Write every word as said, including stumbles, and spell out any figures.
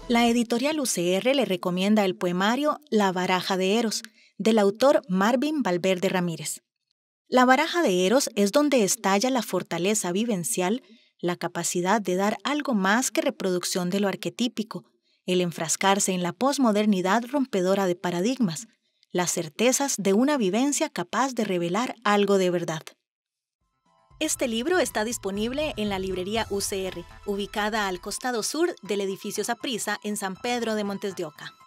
La editorial U C R le recomienda el poemario La baraja de Eros, del autor Marvin Valverde Ramírez. La baraja de Eros es donde estalla la fortaleza vivencial, la capacidad de dar algo más que reproducción de lo arquetípico, el enfrascarse en la posmodernidad rompedora de paradigmas, las certezas de una vivencia capaz de revelar algo de verdad. Este libro está disponible en la librería U C R, ubicada al costado sur del edificio Saprissa en San Pedro de Montes de Oca.